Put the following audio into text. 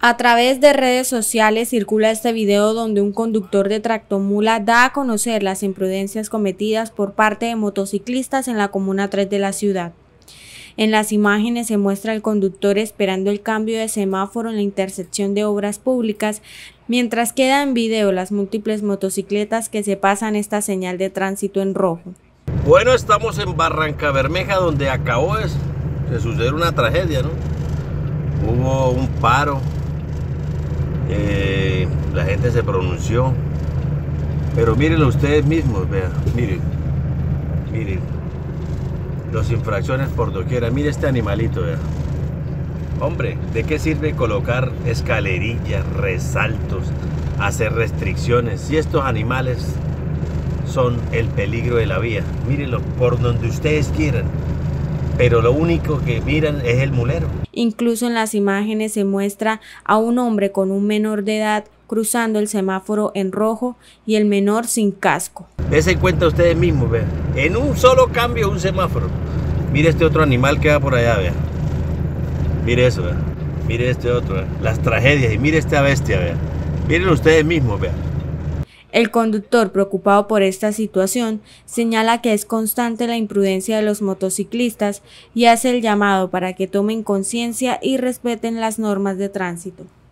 A través de redes sociales circula este video donde un conductor de tractomula da a conocer las imprudencias cometidas por parte de motociclistas en la Comuna 3 de la ciudad. En las imágenes se muestra al conductor esperando el cambio de semáforo en la intersección de obras públicas, mientras queda en video las múltiples motocicletas que se pasan esta señal de tránsito en rojo. Bueno, estamos en Barrancabermeja, donde acabó de suceder una tragedia, ¿no? Hubo un paro. La gente se pronunció, pero mírenlo ustedes mismos, vean, miren, las infracciones por doquiera. Mire este animalito, vean. Hombre, ¿de qué sirve colocar escalerillas, resaltos, hacer restricciones si estos animales son el peligro de la vía? Mírenlo por donde ustedes quieran, pero lo único que miran es el mulero. Incluso en las imágenes se muestra a un hombre con un menor de edad cruzando el semáforo en rojo y el menor sin casco. Dense cuenta ustedes mismos, vean. En un solo cambio un semáforo. Mire este otro animal que va por allá, vean. Mire eso, vean. Mire este otro, vean. Las tragedias, y mire esta bestia, vean. Miren ustedes mismos, vean. El conductor, preocupado por esta situación, señala que es constante la imprudencia de los motociclistas y hace el llamado para que tomen conciencia y respeten las normas de tránsito.